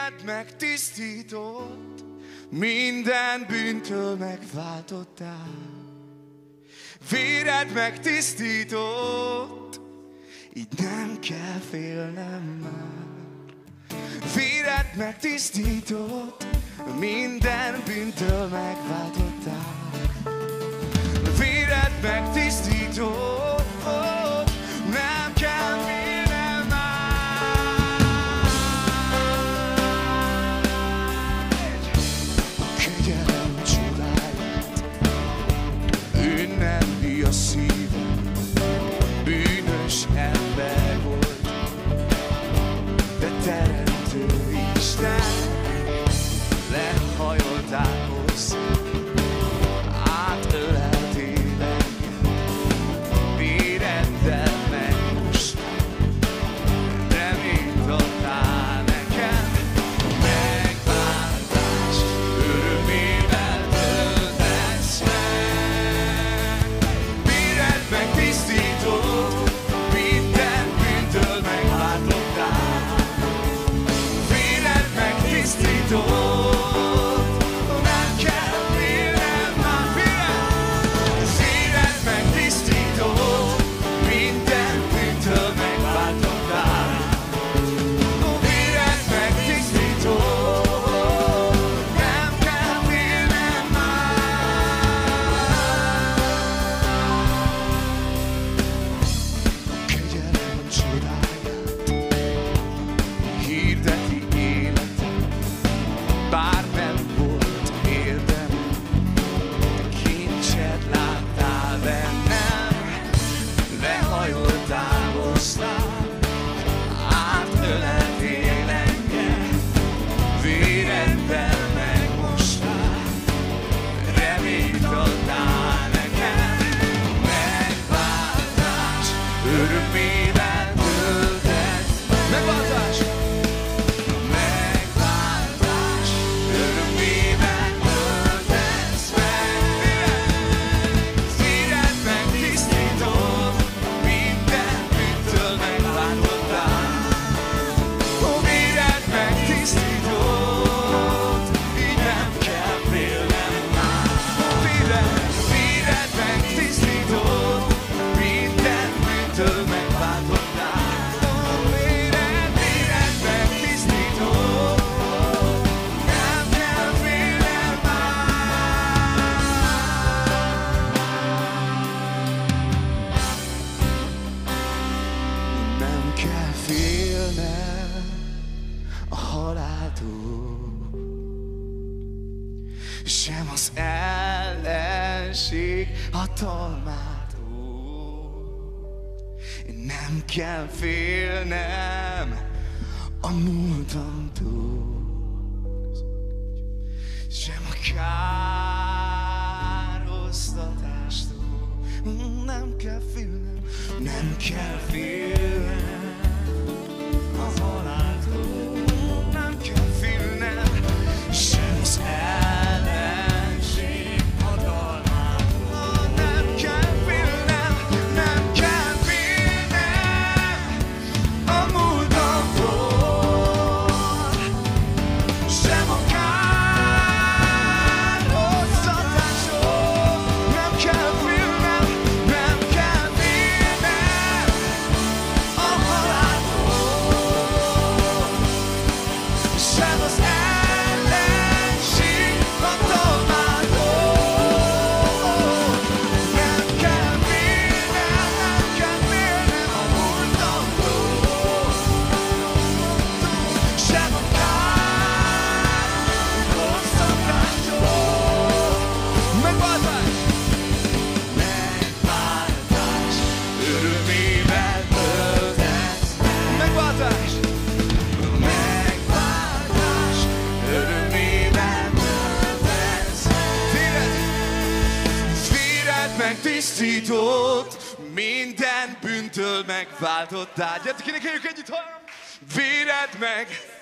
Véred megtisztított, minden bűntől megváltottál. Véred megtisztított, így nem kell félnem már. Véred megtisztított, minden bűntől megváltottál. Véred megtisztított, nem kell félnem már. A kegyelem csodáját ünnepli a szívem. Bűnös ember volt, de teremtő Isten. Lehajoltál hozzám, átöleltél engem, véreddel megmostál, reményt adtál nekem. Megváltás örömével töltesz meg. Véred megtisztított, minden bűntől megváltottál. Véred megtisztított, sem az ellenség hatalmától. Nem kell félnem a múltamtól, sem a károsztatástól. Nem kell félnem, nem kell félnem a haláltól. Nem kell félnem, sem az ellenség hatalmától. Nem kell félnem, nem kell félnem a múltamtól, sem a károsztatástól. Nem kell félnem, nem kell félnem a haláltól, sem az ellenség hatalmától. Nem kell félnem, nem kell félnem a múltamtól, sem a károsztatástól. Megváltás! Megváltás örömével töltesz. Megváltás! Megváltás örömével töltesz. Véred megtisztított, minden bűntől megváltottál. Gyertek, énekeljük együtt, hallom! Véred meg